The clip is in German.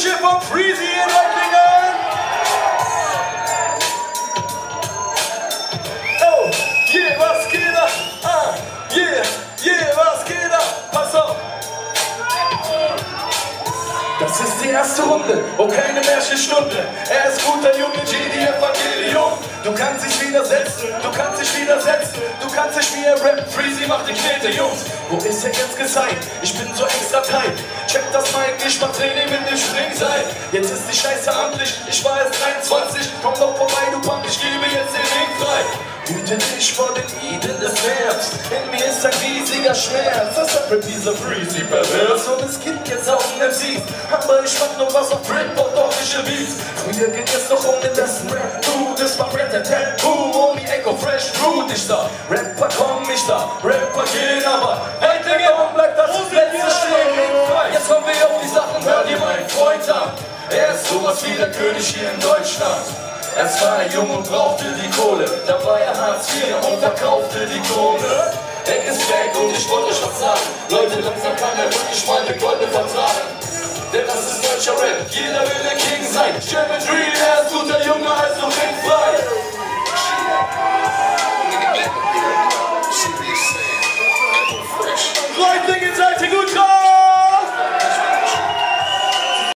Küche vom Freezy in Reutlingen. Oh, yeah, was geht da? Ah, yeah, was geht da? Pass auf. Das ist die erste Runde und keine Märchenstunde. Er ist guter Junge, Jedi Evangelium. Du kannst dich widersetzen, du kannst dich widersetzen. Du kannst nicht wie er rappt, Freezy macht die Knete, Jungs. Wo ist er jetzt gezeigt? Ich bin so extra tight. Check das Mic, ich mach Training mit dem Springseil. Jetzt ist die Scheiße amtlich, ich war erst 23. Komm doch vorbei, du Punk, ich gebe jetzt den Weg frei. Hüte dich vor den Iden des Herbst. In mir ist ein riesiger Schmerz. Das hat mit dieser Freezy pervers. Und es gibt jetzt auch einen MCs. Aber ich mach nur was auf Britpop, ordentliche Beats. Früher ging es noch um den besten Rap. Du, das war Rat-a-tat-Tattoo. Omi Echo Fresh Fruit ist da. Rapper kommen nicht da, Rapper gehen aber. Reutlingen, warum bleibt das letzte stehen? Jetzt kommen wir auf die Sachen, hör dir meinen Freund an. Er ist sowas wie der König hier in Deutschland. Erst war er jung und brauchte die Kohle. Da war er Hartz IV und verkaufte die Kohle. Denk ist weg und ich wollte euch was sagen. Leute, langsam kann er wirklich mal eine Goldene vertragen. Denn das ist deutscher Rap, jeder will der King sein. German Dream,